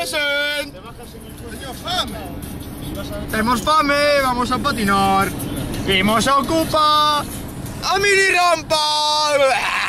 present! ¡Tengo fame! ¡Tenemos fame! ¡Vamos a patinar! ¡Vimos ocupa! ¡A mini rampa!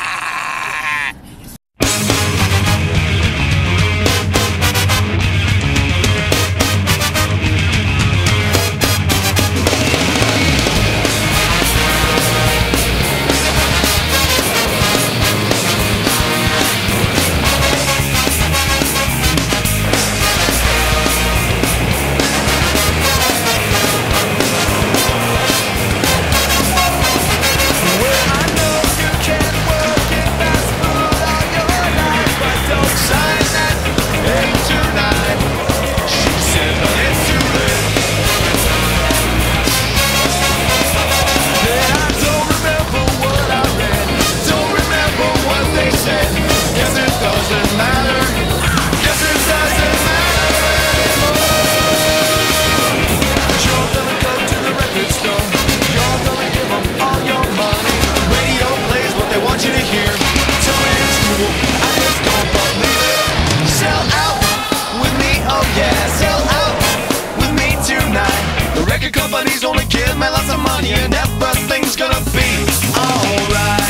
Companies only give me lots of money and everything's gonna be alright.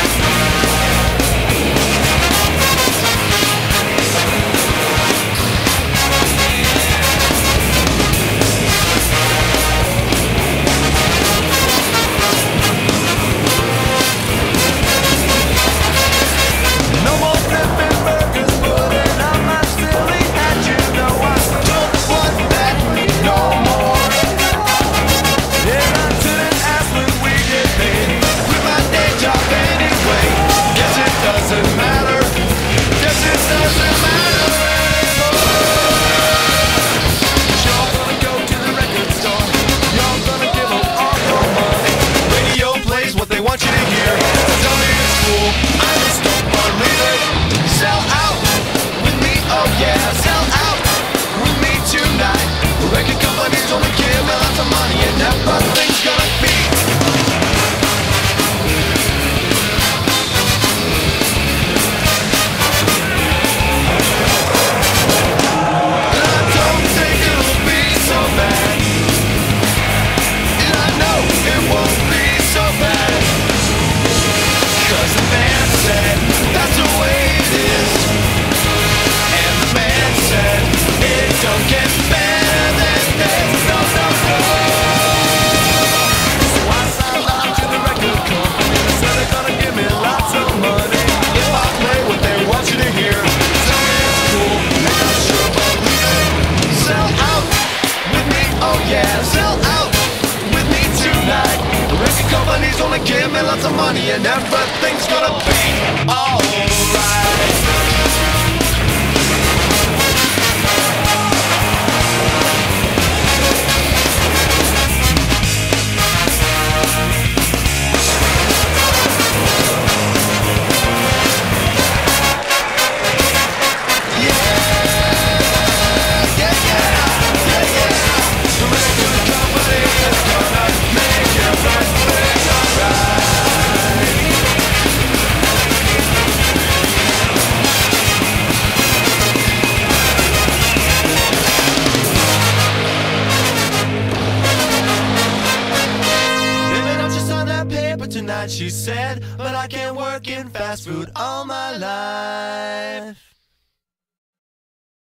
No more flipping burgers, putting on my silly hat. You know I don't want that no more. And I didn't ask when we get paid with my day job anyway. Guess it doesn't matter. Guess it doesn't matter anymore. You're gonna go to the record store. You're gonna give them all your money. Radio plays what they want you to hear. Tell me it's cool. I just don't believe it. Sell out with me, oh yeah. Sell out with me tonight. The record companies only give me lots of money and everything's gonna be. And I don't think it'll be so bad. And I know it won't be so bad. 'Cause the man said that's the way it is. And the man said it don't get better than this. No, no, no. So I signed on to the record company. They said they're gonna give me lots of money if I play what they want you to hear. Tell me it's cool, and I sure believe it. Sell out with me, oh yeah. Sell out with me tonight. The record companies only give me lots of money and everything's gonna be alright. She said, but I can't work in fast food all my life.